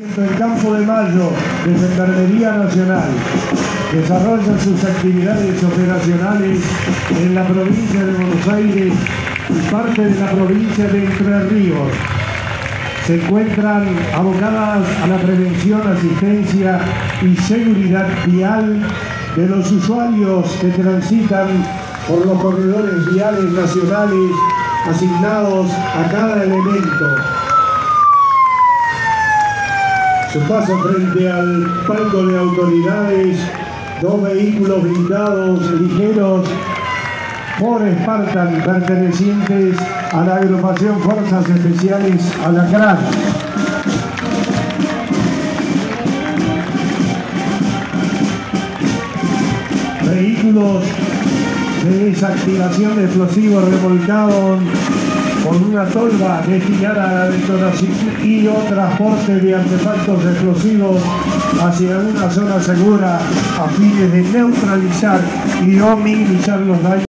El Campo de Mayo de Gendarmería Nacional desarrolla sus actividades operacionales en la provincia de Buenos Aires y parte de la provincia de Entre Ríos. Se encuentran abocadas a la prevención, asistencia y seguridad vial de los usuarios que transitan por los corredores viales nacionales asignados a cada elemento. Su paso frente al palco de autoridades, 2 vehículos blindados ligeros Ford Spartan pertenecientes a la agrupación Fuerzas Especiales Alacrán. Vehículos de desactivación de explosivos remolcados con una tolva destinada a la detonación y o transporte de artefactos explosivos hacia una zona segura a fines de neutralizar y o minimizar los daños.